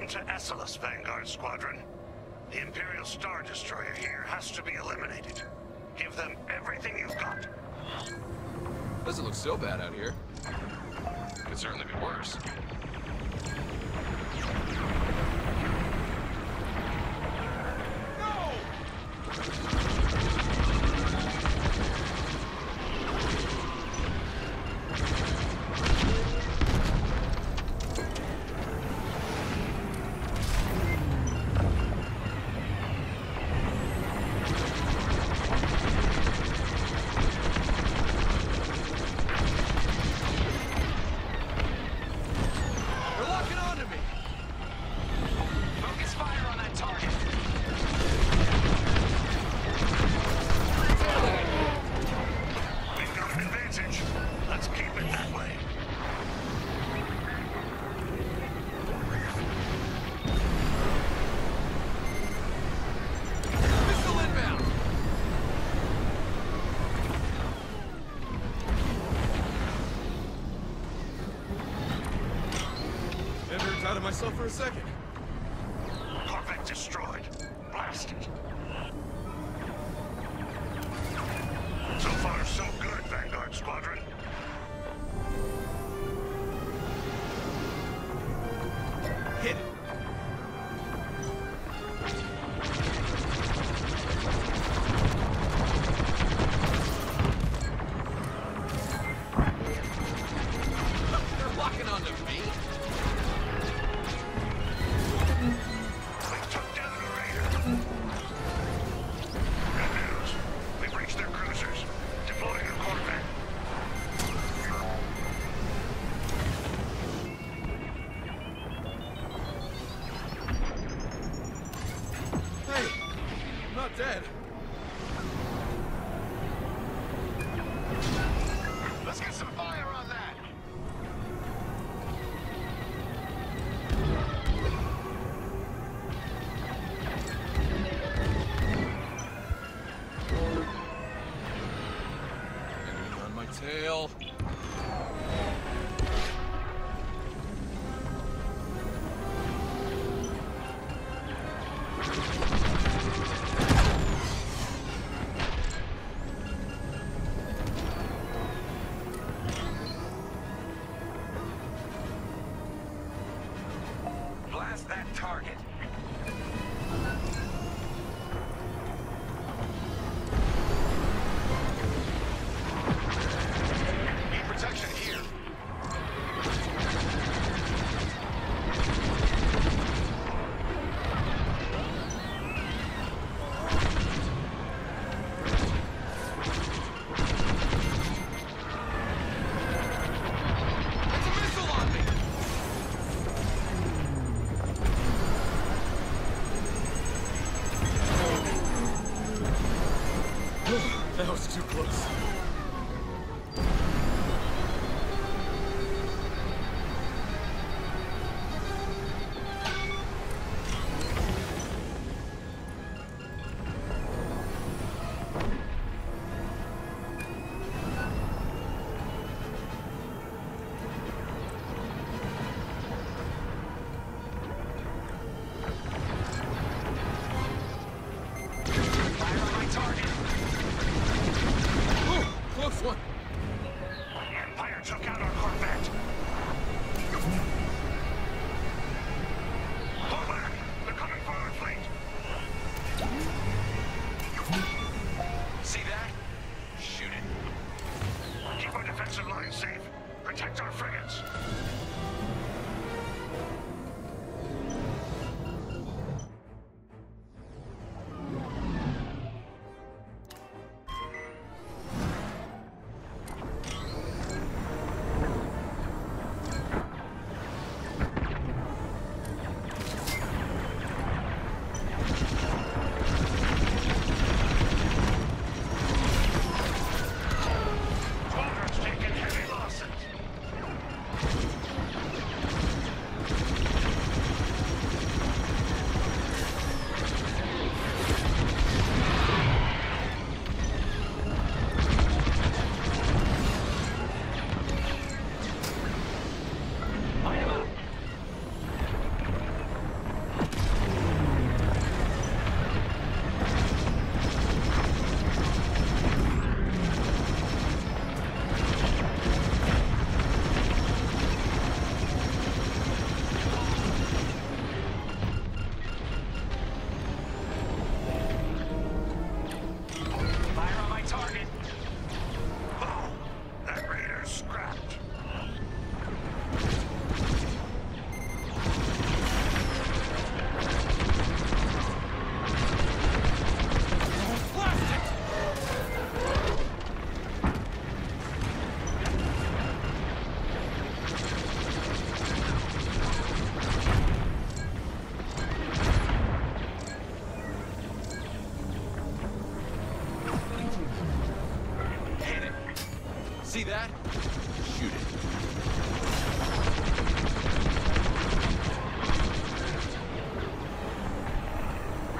to Essalus, Vanguard Squadron. The Imperial Star Destroyer here has to be eliminated. Give them everything you've got. Doesn't look so bad out here. Could certainly be worse. Out of myself for a second. Corvette destroyed. Blasted. So far, so good, Vanguard Squadron. Hit it. They're locking onto me. Dead. Let's get some fire on that. Enemy on my tail. Blast that target. Need protection here. That was too close. Fire on my target. Oh,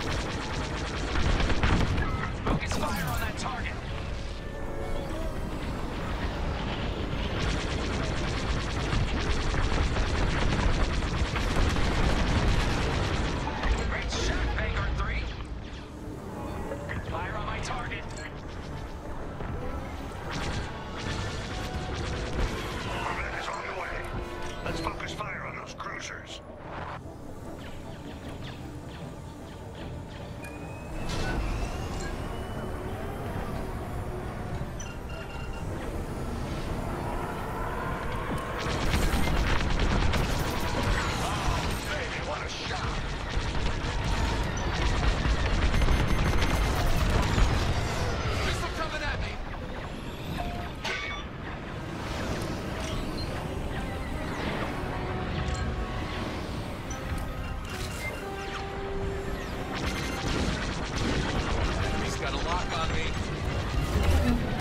Focus fire on that target. Great shot, Vanguard 3. Fire on my target. Corvette is on the way. Let's focus fire on those cruisers. Baby, what a shot! Missile coming at me! Enemy's got a lock on me.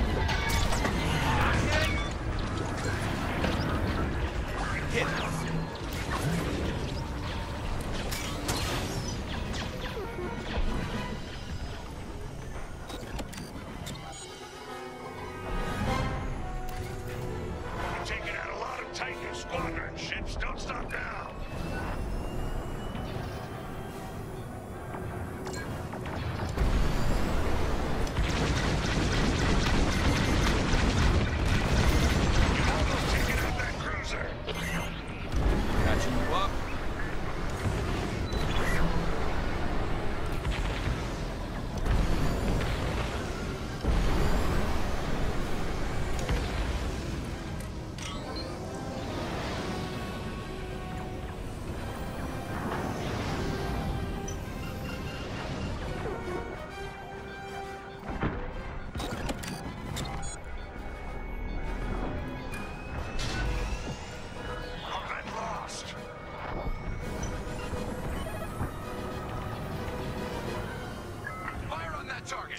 Hit. We've taken out a lot of Titan squadron ships. Don't stop now. You've almost taken out that cruiser. Catching you up. Corvette lost. Fire on that target!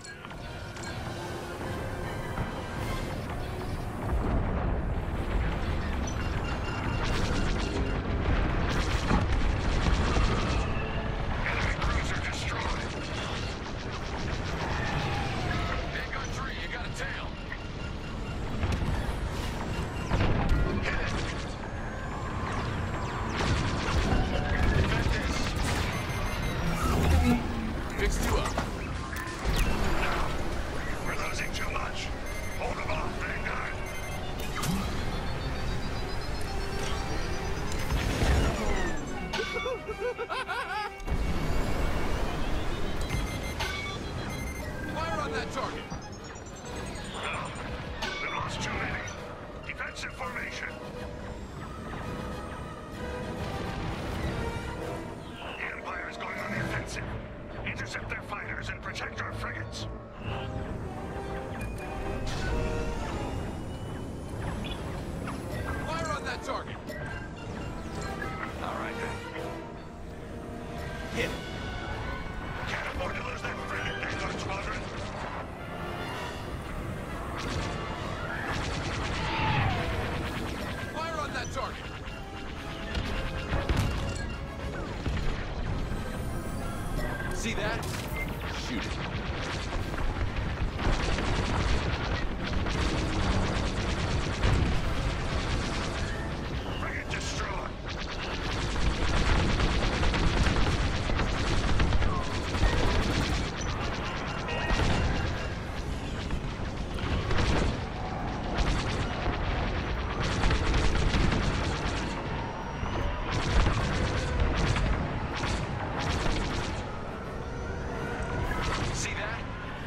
Enemy cruiser destroyed. Vanguard 3, you got a tail. Hit it. Defend this. Fixed you up. We're losing too much. Hold them off, Vanguard. Fire on that target! No. We've lost too many. Defensive formation. The Empire is going on the offensive. Intercept their fighters and protect our frigates. Fire on that target! All right, then. Hit. Can't afford to lose that frigate, Vanguard Squadron. Fire on that target! See that? Shoot it. Frigate destroyed. See that?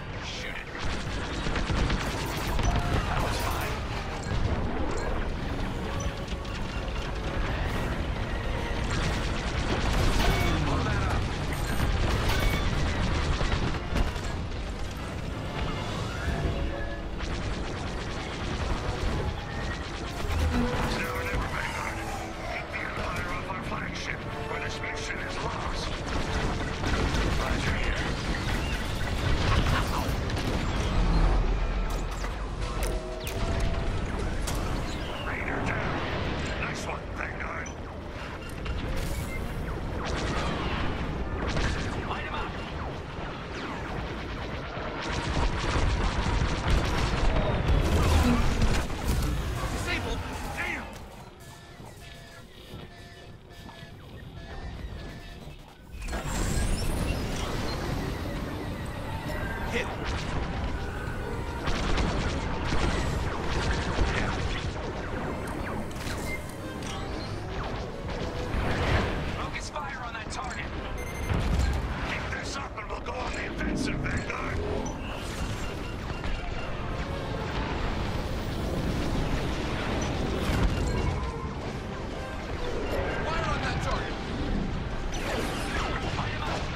Hit it. Focus fire on that target. Keep this up and we'll go on the offensive, Vanguard. Fire on that target. Fight him out.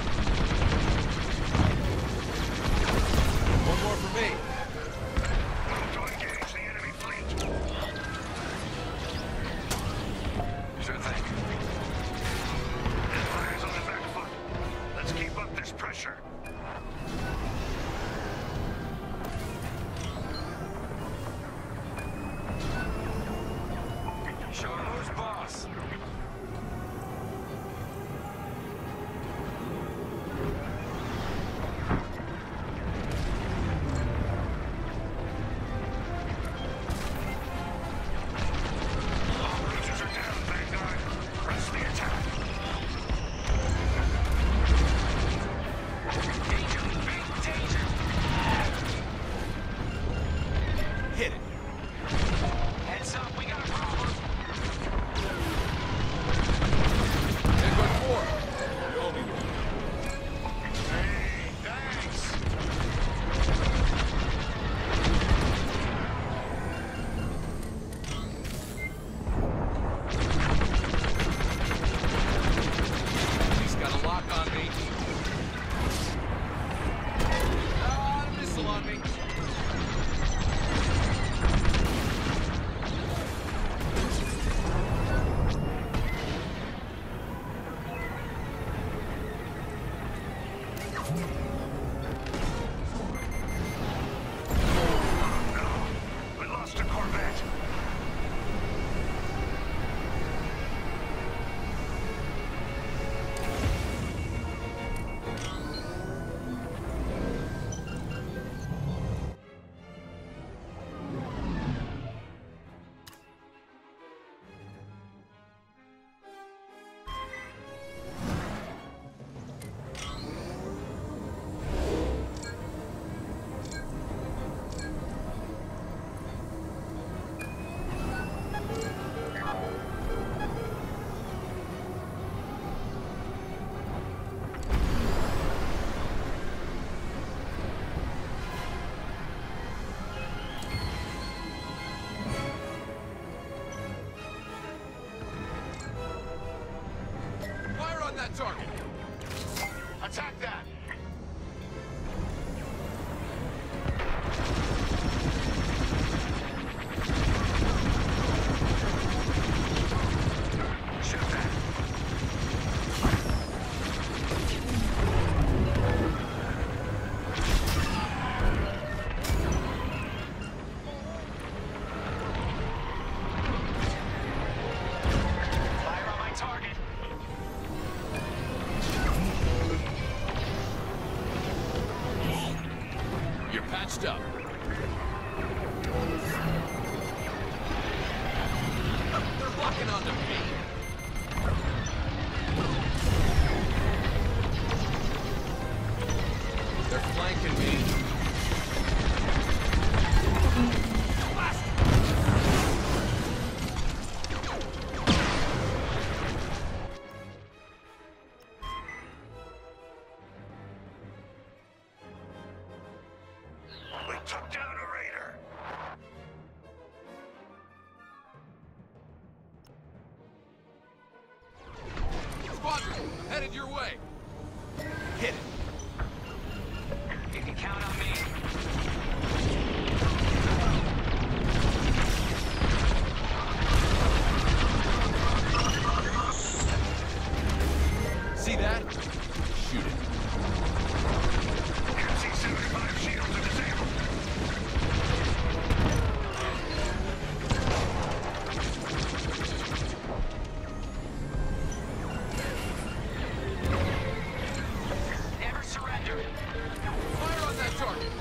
One more for me. To engage the enemy fleet. Sure thing. Empire's on the back foot. Let's keep up this pressure. Show him who's boss. All cruisers are down, Vanguard. Press the attack. Danger, big danger. Hit it. Heads up, we got a problem. Vanguard 4. You owe me one. Hey, thanks. He's got a lock on me. Ah, a missile on me. We lost a Corvette. Fire on that target. Attack that. Shoot that. Fire on my target. You're patched up. They're locking onto me. They're flanking me. We took down a raider. Squadron, headed your way. Hit it. You can count on me. See that? Shoot it. MC-75 shields are disabled. Never surrender. Fire on that target.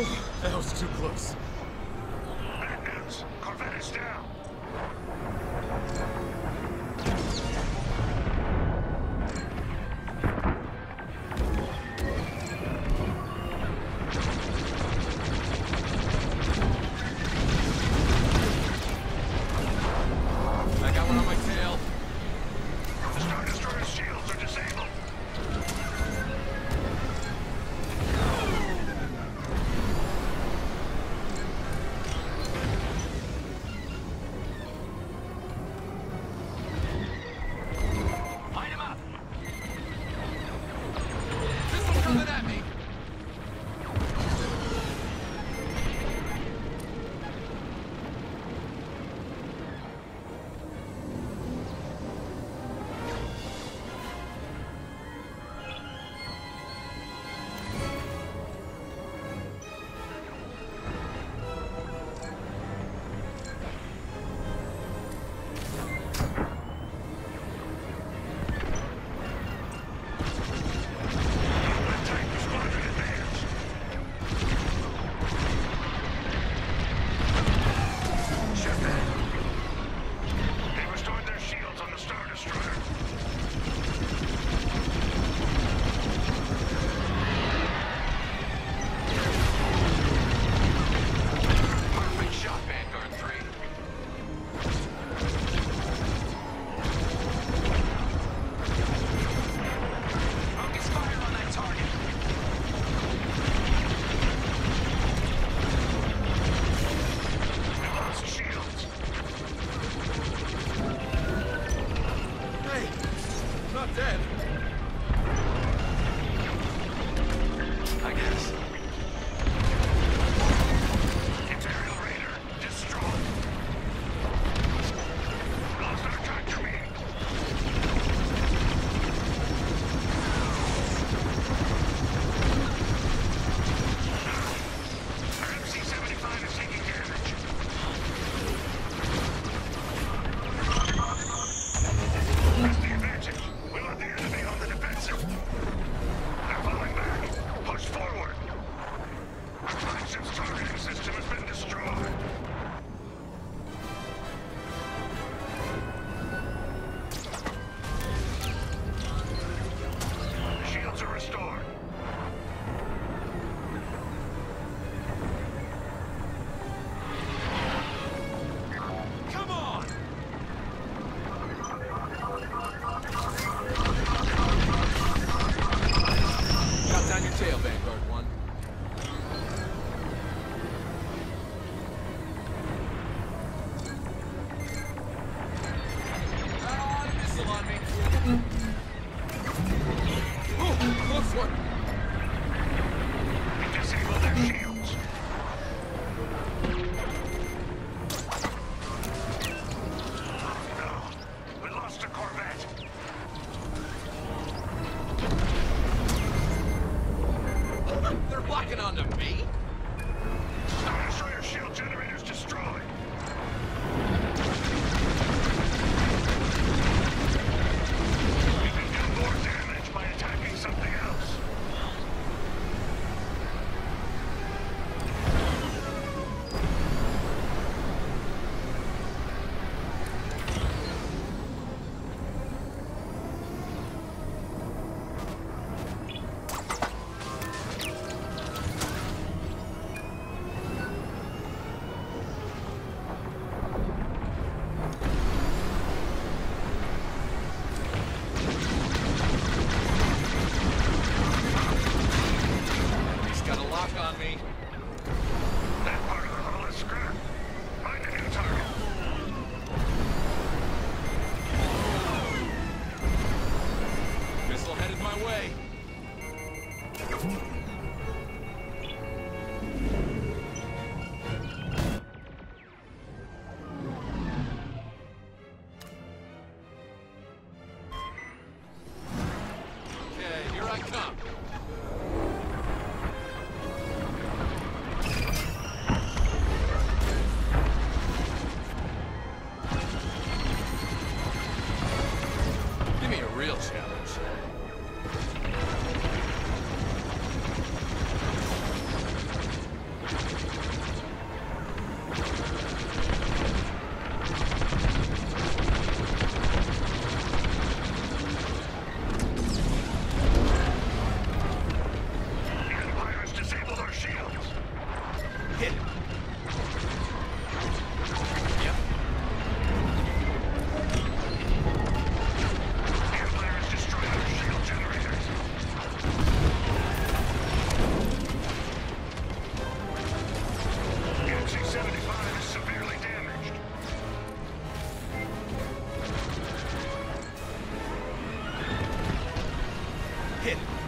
That was too close. Bad news. Corvette is down. I got one on my tail. The Star Destroyer's shields are disabled. Light him up. Missile coming at me. Attack the squadron advance. Shut that. They restored their shields on the Star Destroyer. Perfect shot, Vanguard 3. Focus fire on that target. We lost shields. Hey, I'm not dead. I guess. Imperial Raider destroyed. Lost our tractor beam. Our MC-75 is taking damage. That's the advantage. We want the enemy on the defensive. They're falling back. Push forward. Our flagship's targeting system has been destroyed. The shields are restored. Come on! Got down your tail, Vanguard 1. Ah, missile on me. Ooh, close one. We disable their shields. No, we lost a Corvette. They're locking onto me. Star Destroyer shield generators destroyed. We can do more damage by attacking something else. He's got a lock on me. That part of the hull is scrap. Find a new target. Missile headed my way. Okay, here I come. Give me a real challenge. Hit it.